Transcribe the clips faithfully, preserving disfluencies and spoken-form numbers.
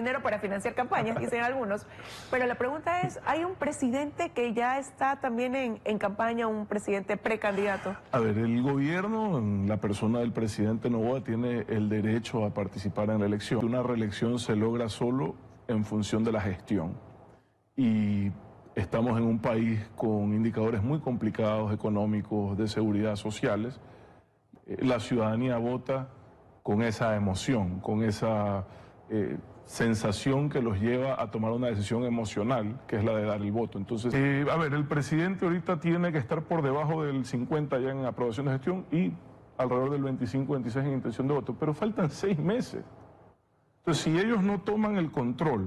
dinero para financiar campañas, dicen algunos. Pero la pregunta es, ¿hay un presidente que ya está también en, en campaña, un presidente precandidato? A ver, el gobierno, en la persona del presidente Noboa, tiene el derecho a participar en la elección. Una reelección se logra solo en función de la gestión. Y estamos en un país con indicadores muy complicados, económicos, de seguridad, sociales. La ciudadanía vota con esa emoción, con esa eh, sensación que los lleva a tomar una decisión emocional, que es la de dar el voto. Entonces, eh, a ver, el presidente ahorita tiene que estar por debajo del cincuenta ya en aprobación de gestión y alrededor del veinticinco, veintiséis en intención de voto, pero faltan seis meses. Entonces, si ellos no toman el control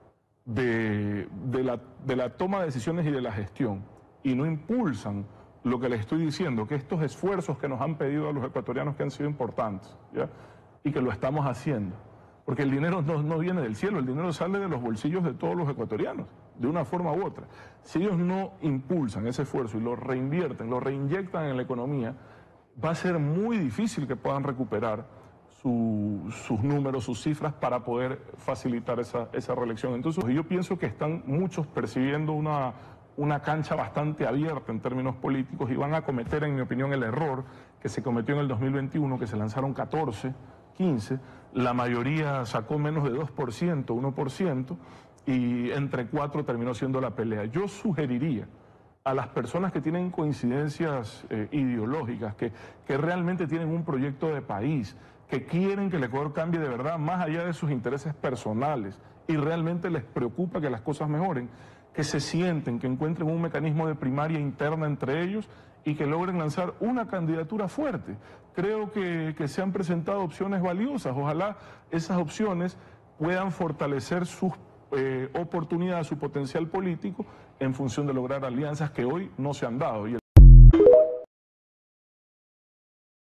de, de, la, de la toma de decisiones y de la gestión y no impulsan lo que les estoy diciendo, que estos esfuerzos que nos han pedido a los ecuatorianos que han sido importantes, ¿ya? Y que lo estamos haciendo, porque el dinero no, no viene del cielo, el dinero sale de los bolsillos de todos los ecuatorianos, de una forma u otra. Si ellos no impulsan ese esfuerzo y lo reinvierten, lo reinyectan en la economía, va a ser muy difícil que puedan recuperar su, sus números, sus cifras para poder facilitar esa, esa reelección. Entonces yo pienso que están muchos percibiendo una... una cancha bastante abierta en términos políticos y van a cometer, en mi opinión, el error que se cometió en el dos mil veintiuno, que se lanzaron catorce, quince, la mayoría sacó menos de dos por ciento, uno por ciento, y entre cuatro terminó siendo la pelea. Yo sugeriría a las personas que tienen coincidencias eh, ideológicas, que, que realmente tienen un proyecto de país, que quieren que el Ecuador cambie de verdad, más allá de sus intereses personales, y realmente les preocupa que las cosas mejoren, que se sienten, que encuentren un mecanismo de primaria interna entre ellos y que logren lanzar una candidatura fuerte. Creo que, que se han presentado opciones valiosas. Ojalá esas opciones puedan fortalecer sus eh, oportunidades, su potencial político en función de lograr alianzas que hoy no se han dado. Y